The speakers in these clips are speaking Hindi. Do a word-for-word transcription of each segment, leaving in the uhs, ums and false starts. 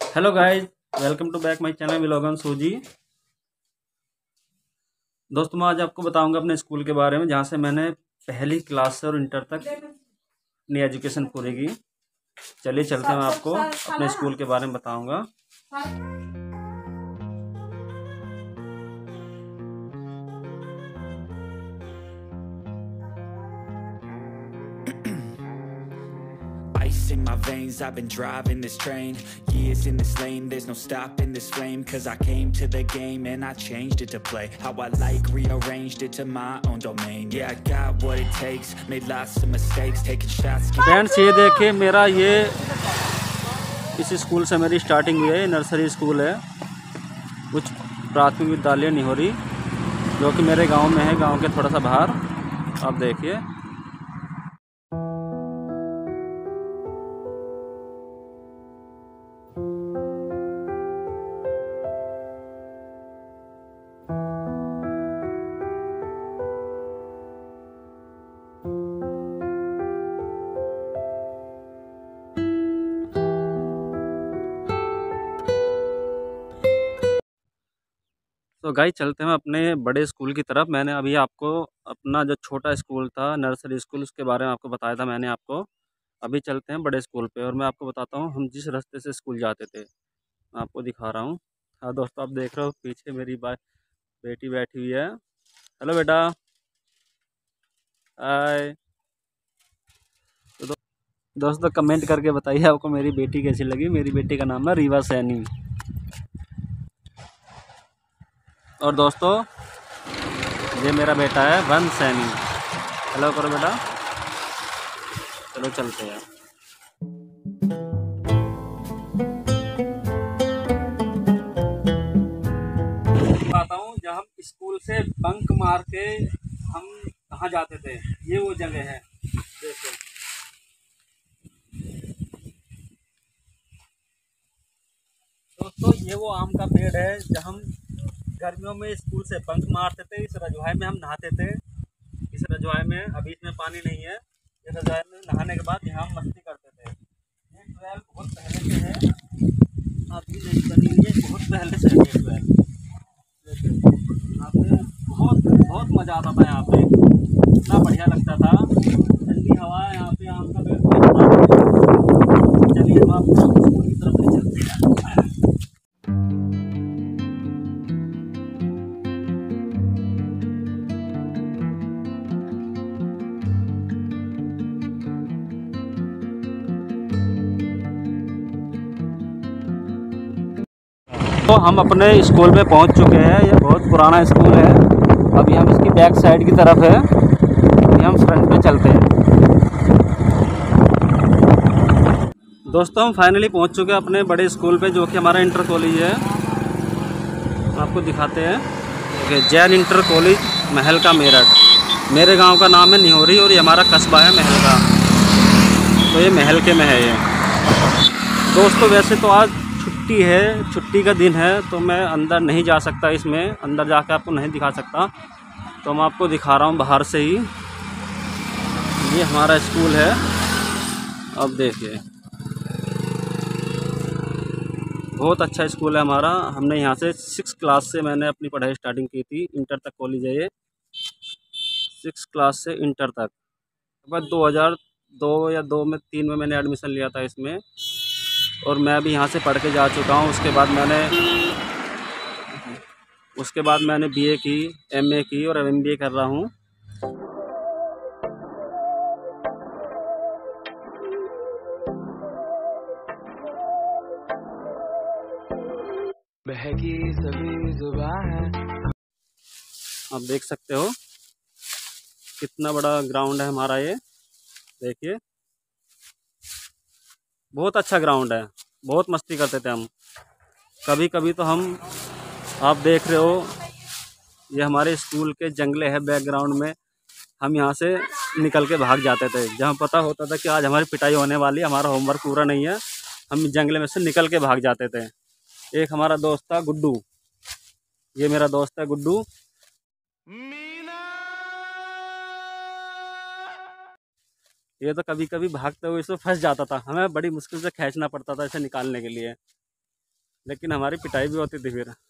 Hello guys, welcome to back my channel विलोगन सूजी। दोस्तों मैं आज आपको बताऊंगा अपने स्कूल के बारे में, जहां से मैंने पहली क्लास से और इंटर तक अपनी एजुकेशन पूरी की। चलिए चलते हैं, मैं आपको अपने स्कूल के बारे में बताऊंगा। Ice in my veins, I've been driving this train. Years in this lane, there's no stopping this flame. Cause I came to the game and I changed it to play how I like, rearranged it to my own domain. Yeah, I got what it takes, made lots of mistakes, taking shots. Friends ये देखिए, मेरा ये इस स्कूल से मेरी स्टार्टिंग हुई है। नर्सरी स्कूल है, उच्च प्राथमिक विद्यालय निहोरी, जो कि मेरे गांव में है, गांव के थोड़ा सा बाहर। आप देखिए, तो गाइस चलते हैं अपने बड़े स्कूल की तरफ। मैंने अभी आपको अपना जो छोटा स्कूल था, नर्सरी स्कूल, उसके बारे में आपको बताया था मैंने आपको। अभी चलते हैं बड़े स्कूल पे, और मैं आपको बताता हूँ हम जिस रास्ते से स्कूल जाते थे, मैं आपको दिखा रहा हूँ। हाँ दोस्तों, आप देख रहे हो पीछे मेरी बा बेटी बैठी हुई है। हेलो बेटा, हाय। तो दो, दोस्तों कमेंट करके बताइए आपको मेरी बेटी कैसी लगी। मेरी बेटी का नाम है रीवा सैनी। और दोस्तों ये मेरा बेटा है वन सैनी। हेलो करो बेटा। चलो चलते हैं। बताता हूँ, जब हम स्कूल से बंक मार के हम कहाँ जाते थे, ये वो जगह है। देखो दोस्तों, ये वो आम का पेड़ है। जब हम गर्मियों में स्कूल से बंक मारते थे, इस रजवाई में हम नहाते थे। इस रजवाई में, अभी इसमें पानी नहीं है, इस रजवाई में नहाने के बाद यहाँ हम मस्ती करते थे। ये ट्वेल्व बहुत पहले से है, अभी नहीं बनी हुई है, बहुत पहले से है ये ट्वेल्व। यहाँ पे बहुत बहुत मज़ा आता था। यहाँ पे इतना बढ़िया लगता था, ठंडी हवा है यहाँ पे, आम का पेड़ कोई बता नहीं। चलिए हम आपको स्कूल की तरफ ले चलते हैं। तो हम अपने स्कूल में पहुंच चुके हैं। ये बहुत पुराना स्कूल है। अभी हम इसकी बैक साइड की तरफ है, अभी हम फ्रंट पे चलते हैं। दोस्तों हम फाइनली पहुंच चुके हैं अपने बड़े स्कूल पे, जो कि हमारा इंटर कॉलेज है। आपको दिखाते हैं, देखिए जैन इंटर कॉलेज महल का मेरठ। मेरे गांव का नाम है निहोरी और ये हमारा कस्बा है महल का। तो ये महल के में है ये। दोस्तों वैसे तो आज छुट्टी है, छुट्टी का दिन है, तो मैं अंदर नहीं जा सकता, इसमें अंदर जाकर आपको नहीं दिखा सकता। तो मैं आपको दिखा रहा हूँ बाहर से ही। ये हमारा स्कूल है। अब देखिए, बहुत अच्छा स्कूल है हमारा। हमने यहाँ से सिक्स क्लास से मैंने अपनी पढ़ाई स्टार्टिंग की थी। इंटर तक कॉलेज है ये, सिक्स क्लास से इंटर तक। बस दो हज़ार दो या दो में तीन में मैंने एडमिशन लिया था इसमें, और मैं भी यहाँ से पढ़ के जा चुका हूँ। उसके बाद मैंने उसके बाद मैंने बीए की, एमए की और एमबीए कर रहा हूँ। बहकी सभी जुबान है। आप देख सकते हो कितना बड़ा ग्राउंड है हमारा ये। देखिए बहुत अच्छा ग्राउंड है, बहुत मस्ती करते थे हम। कभी कभी तो हम, आप देख रहे हो, ये हमारे स्कूल के जंगले हैं बैकग्राउंड में। हम यहाँ से निकल के भाग जाते थे, जहाँ पता होता था कि आज हमारी पिटाई होने वाली है, हमारा होमवर्क पूरा नहीं है, हम जंगले में से निकल के भाग जाते थे। एक हमारा दोस्त था गुड्डू, ये मेरा दोस्त है गुड्डू। ये तो कभी कभी भागते हुए इसमें फंस जाता था, हमें बड़ी मुश्किल से खींचना पड़ता था इसे निकालने के लिए। लेकिन हमारी पिटाई भी होती थी फिर।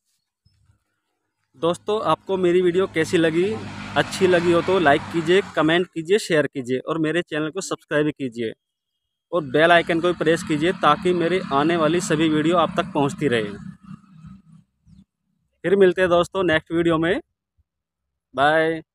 दोस्तों आपको मेरी वीडियो कैसी लगी, अच्छी लगी हो तो लाइक कीजिए, कमेंट कीजिए, शेयर कीजिए और मेरे चैनल को सब्सक्राइब कीजिए और बेल आइकन को भी प्रेस कीजिए ताकि मेरी आने वाली सभी वीडियो आप तक पहुंचती रहे। फिर मिलते हैं दोस्तों नेक्स्ट वीडियो में। बाय।